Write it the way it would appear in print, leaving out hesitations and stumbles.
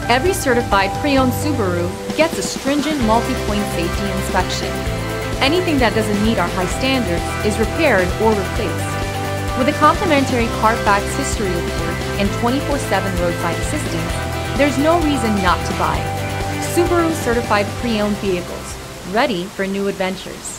Every certified pre-owned Subaru gets a stringent multi-point safety inspection. Anything that doesn't meet our high standards is repaired or replaced. With a complimentary Carfax history report and 24/7 roadside assistance, there's no reason not to buy. Subaru certified pre-owned vehicles, ready for new adventures.